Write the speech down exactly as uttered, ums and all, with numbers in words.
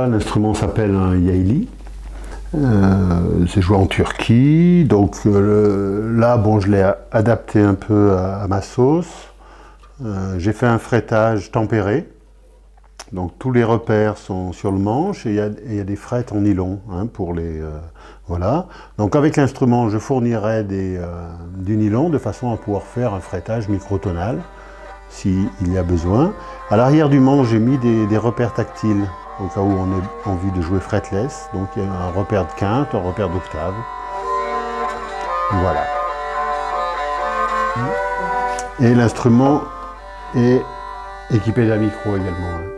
Voilà, l'instrument s'appelle un yaylı. Euh, c'est joué en Turquie, donc euh, le, là, bon, je l'ai adapté un peu à, à ma sauce. Euh, j'ai fait un fretage tempéré, donc tous les repères sont sur le manche et il y, y a des frettes en nylon hein, pour les euh, voilà. Donc avec l'instrument, je fournirai des, euh, du nylon de façon à pouvoir faire un fretage microtonal s'il y a besoin. À l'arrière du manche, j'ai mis des, des repères tactiles au cas où on a envie de jouer fretless. Donc il y a un repère de quinte, un repère d'octave. Voilà. Et l'instrument est équipé d'un micro également.